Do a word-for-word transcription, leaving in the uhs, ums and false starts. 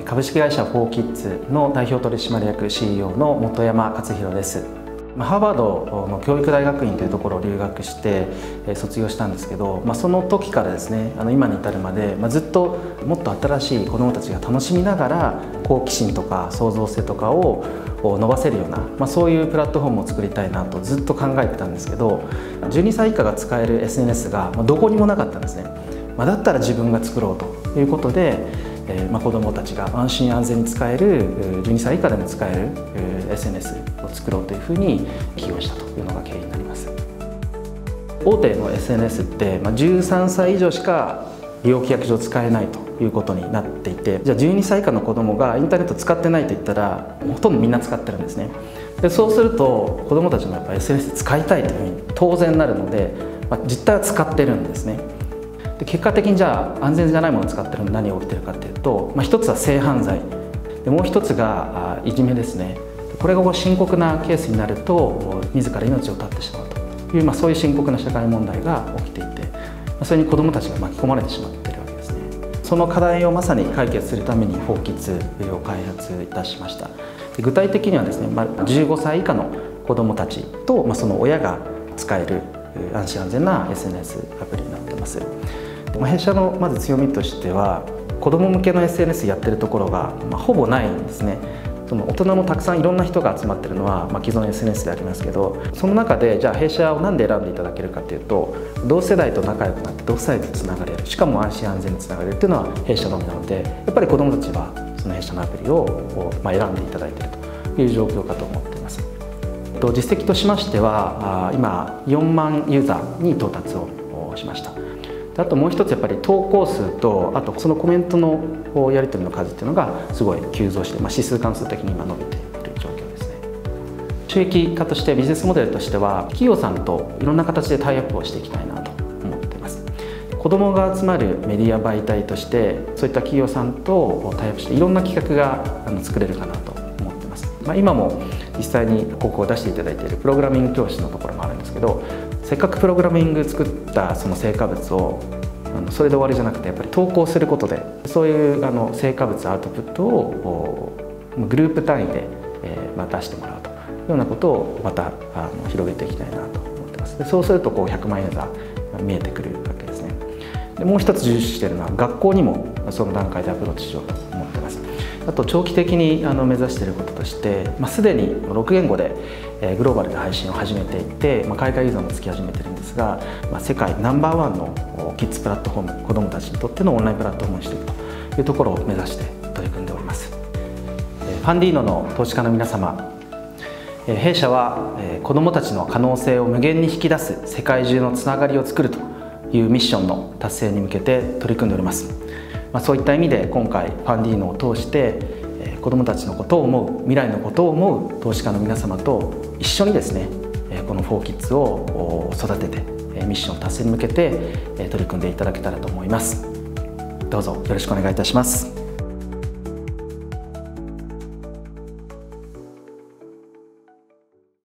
株式会社フォーキッズの代表取締役 シーイーオー の本山勝弘です。ハーバードの教育大学院というところを留学して卒業したんですけど、まあ、その時からですね、あの今に至るまで、まあ、ずっともっと新しい子どもたちが楽しみながら好奇心とか創造性とかを伸ばせるような、まあ、そういうプラットフォームを作りたいなとずっと考えてたんですけど、じゅうにさい以下が使える エスエヌエス がどこにもなかったんですね。まあ、だったら自分が作ろうということで、えーまあ、子どもたちが安心安全に使えるじゅうにさい以下でも使える エスエヌエス を作ろうというふうに起業したというのが経緯になります。大手の エスエヌエス って、まあ、じゅうさんさい以上しか利用規約上使えないということになっていて、じゃあじゅうにさい以下の子どもがインターネット使ってないと言ったらほとんどみんな使ってるんですね。でそうすると子どもたちもやっぱり エスエヌエス 使いたいというふうに当然なるので、まあ、実態は使ってるんですね。で結果的にじゃあ安全じゃないものを使ってるので何が起きてるかというと、まあ、一つは性犯罪で、もう一つがいじめですね。これが深刻なケースになると自ら命を絶ってしまうという、まあ、そういう深刻な社会問題が起きていて、それに子どもたちが巻き込まれてしまっているわけですね。その課題をまさに解決するためにフォーキッズを開発いたしました。で具体的にはですね、まあ、じゅうごさい以下の子どもたちと、まあ、その親が使える安心安全な エスエヌエス アプリになっています。弊社のまず強みとしては、子ども向けの エスエヌエス やってるところが、まあ、ほぼないんですね。その大人もたくさんいろんな人が集まってるのは、まあ、既存 エスエヌエス でありますけど、その中でじゃあ弊社を何で選んでいただけるかというと、同世代と仲良くなって同世代とつながれる、しかも安心安全につながれるというのは弊社のみなので、やっぱり子どもたちはその弊社のアプリを、まあ、選んでいただいているという状況かと思っています。実績としましては、今よんまんユーザーに到達をしました。あともう一つやっぱり投稿数と、あとそのコメントのやり取りの数っていうのがすごい急増して、まあ、指数関数的に今伸びている状況ですね。収益化としてビジネスモデルとしては、企業さんといろんな形でタイアップをしていきたいなと思っています。子どもが集まるメディア媒体として、そういった企業さんとタイアップしていろんな企画が作れるかなと思っています。まあ、今も実際に広告を出していただいているプログラミング教室のところもあるんですけど、せっかくプログラミング作ったその成果物をそれで終わりじゃなくて、やっぱり投稿することでそういうあの成果物アウトプットをグループ単位でまあ出してもらうというようなことをまたあの広げていきたいなと思ってます。でそうするとこうひゃくまんユーザーが見えてくるわけですね。でもう一つ重視しているのは、学校にもその段階でアプローチしようと思ってます。あと長期的にあの目指していることとして、まあ、すでにろく言語でえグローバルで配信を始めていて、まあ、海外ユーザーもつき始めてるんですが、まあ、世界ナンバーワンのキッズプラットフォーム、子どもたちにとってのオンラインプラットフォームにしていくというところを目指して取り組んでおります。ファンディーノの投資家の皆様、弊社は子どもたちの可能性を無限に引き出す世界中のつながりを作るというミッションの達成に向けて取り組んでおります。まあ、そういった意味で今回ファンディーノを通して子どもたちのことを思う、未来のことを思う投資家の皆様と一緒にですね、このフォーキッズを育ててミッション達成に向けて取り組んでいただけたらと思います。どうぞよろしくお願いいたします。